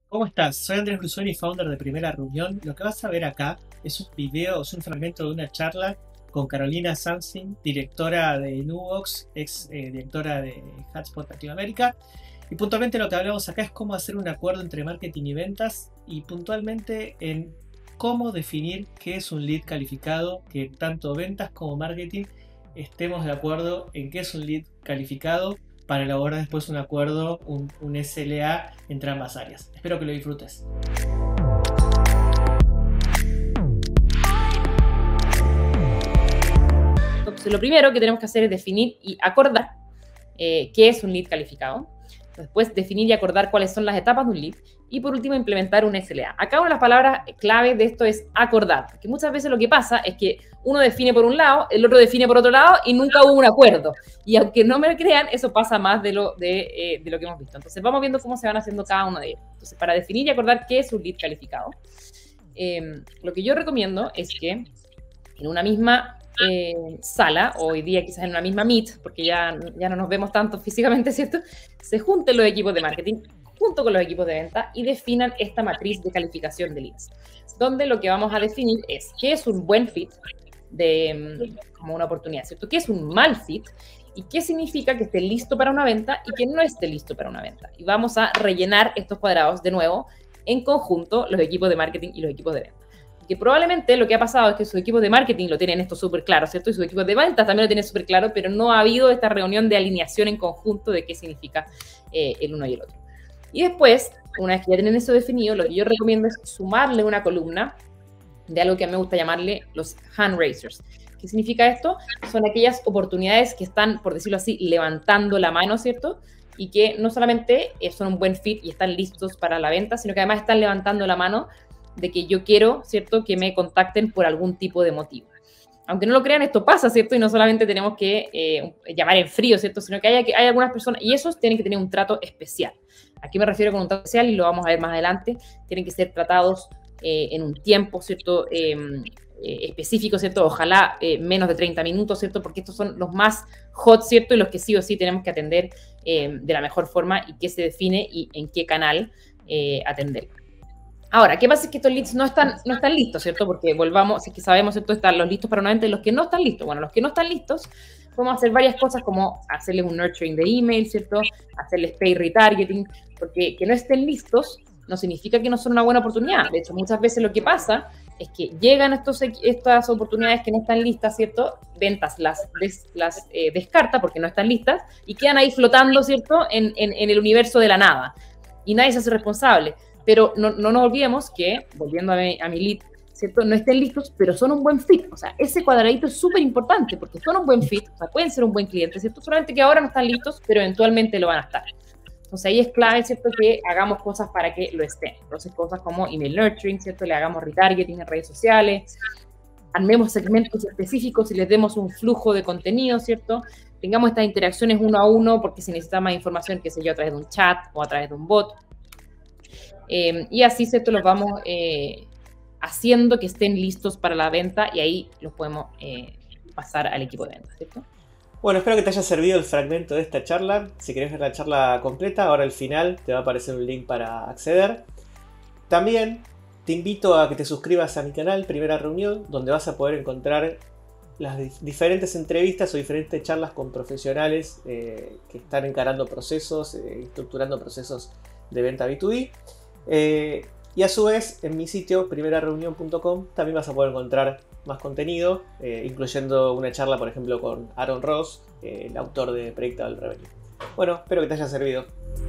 ¿Cómo estás? Soy Andrés Brusoni, founder de Primera Reunión. Lo que vas a ver acá es un video, es un fragmento de una charla con Carolina Sansing, directora de Nubox, ex directora de Hotspot Latinoamérica. Y puntualmente lo que hablamos acá es cómo hacer un acuerdo entre marketing y ventas y puntualmente en cómo definir qué es un lead calificado, que tanto ventas como marketing estemos de acuerdo en qué es un lead calificado para elaborar después un acuerdo, un SLA entre ambas áreas. Espero que lo disfrutes. Entonces, lo primero que tenemos que hacer es definir y acordar qué es un lead calificado. Después, definir y acordar cuáles son las etapas de un lead. Y por último, implementar un SLA. Acá una de las palabras clave de esto es acordar. Porque muchas veces lo que pasa es que uno define por un lado, el otro define por otro lado y nunca hubo un acuerdo. Y aunque no me lo crean, eso pasa más de lo que hemos visto. Entonces, vamos viendo cómo se van haciendo cada uno de ellos. Entonces, para definir y acordar qué es un lead calificado, lo que yo recomiendo es que en una misma sala, o hoy día quizás en una misma Meet, porque ya no nos vemos tanto físicamente, ¿cierto? Se junten los equipos de marketing junto con los equipos de venta y definan esta matriz de calificación de leads, donde lo que vamos a definir es qué es un buen fit como una oportunidad, ¿cierto? ¿Qué es un mal fit? ¿Y qué significa que esté listo para una venta y que no esté listo para una venta? Y vamos a rellenar estos cuadrados de nuevo en conjunto, los equipos de marketing y los equipos de venta. Que probablemente lo que ha pasado es que sus equipos de marketing lo tienen esto súper claro, ¿cierto? Y sus equipos de ventas también lo tienen súper claro, pero no ha habido esta reunión de alineación en conjunto de qué significa el uno y el otro. Y después, una vez que ya tienen eso definido, lo que yo recomiendo es sumarle una columna de algo que a mí me gusta llamarle los hand raisers. ¿Qué significa esto? Son aquellas oportunidades que están, por decirlo así, levantando la mano, ¿cierto? Y que no solamente son un buen fit y están listos para la venta, sino que además están levantando la mano de que yo quiero, ¿cierto?, que me contacten por algún tipo de motivo. Aunque no lo crean, esto pasa, ¿cierto? Y no solamente tenemos que llamar en frío, ¿cierto? Sino que hay algunas personas, y esos tienen que tener un trato especial. ¿A qué me refiero con un trato especial? Y lo vamos a ver más adelante. Tienen que ser tratados en un tiempo, ¿cierto?, específico, ¿cierto? Ojalá menos de 30 minutos, ¿cierto? Porque estos son los más hot, ¿cierto? Y los que sí o sí tenemos que atender de la mejor forma y qué se define y en qué canal atender. Ahora, ¿qué pasa? Es que estos leads no están listos, ¿cierto? Porque volvamos, es que sabemos, ¿cierto? Están los listos para una venta y los que no están listos. Bueno, los que no están listos, podemos hacer varias cosas como hacerles un nurturing de email, ¿cierto? Hacerles pay retargeting, porque que no estén listos no significa que no son una buena oportunidad. De hecho, muchas veces lo que pasa es que llegan estas oportunidades que no están listas, ¿cierto? Ventas las descarta porque no están listas y quedan ahí flotando, ¿cierto? En el universo de la nada. Y nadie se hace responsable. Pero no nos olvidemos que, volviendo a mi lead, ¿cierto? No estén listos, pero son un buen fit. O sea, ese cuadradito es súper importante porque son un buen fit, o sea, pueden ser un buen cliente, ¿cierto? Solamente que ahora no están listos, pero eventualmente lo van a estar. Entonces ahí es clave, ¿cierto? Que hagamos cosas para que lo estén. Entonces cosas como email nurturing, ¿cierto? Le hagamos retargeting en redes sociales, armemos segmentos específicos y les demos un flujo de contenido, ¿cierto? Tengamos estas interacciones uno a uno porque se necesita más información, qué sé yo, a través de un chat o a través de un bot. Y así, ¿cierto? Los vamos haciendo que estén listos para la venta y ahí los podemos pasar al equipo de venta, ¿cierto? Bueno, espero que te haya servido el fragmento de esta charla. Si querés ver la charla completa, ahora al final te va a aparecer un link para acceder. También te invito a que te suscribas a mi canal Primera Reunión, donde vas a poder encontrar las diferentes entrevistas o diferentes charlas con profesionales que están encarando procesos, estructurando procesos de venta B2B. Y a su vez en mi sitio primerareunión.com también vas a poder encontrar más contenido, incluyendo una charla por ejemplo con Aaron Ross, el autor de Predictable Revenue. Bueno, espero que te haya servido.